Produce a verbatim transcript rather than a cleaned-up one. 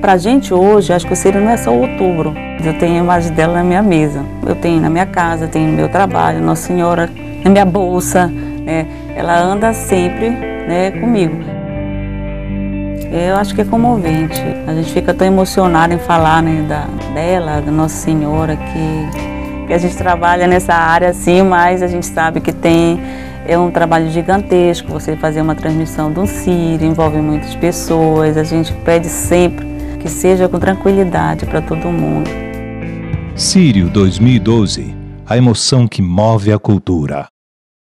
Pra gente hoje, acho que o Sírio não é só outubro. Eu tenho a imagem dela na minha mesa. Eu tenho na minha casa, tenho no meu trabalho, Nossa Senhora na minha bolsa, né? Ela anda sempre, né, comigo. Eu acho que é comovente. A gente fica tão emocionado em falar, né, da, dela, da Nossa Senhora, que, que a gente trabalha nessa área assim, mas a gente sabe que tem é um trabalho gigantesco. Você fazer uma transmissão de um Sírio envolve muitas pessoas. A gente pede sempre que seja com tranquilidade para todo mundo. Sírio dois mil e doze, a emoção que move a cultura.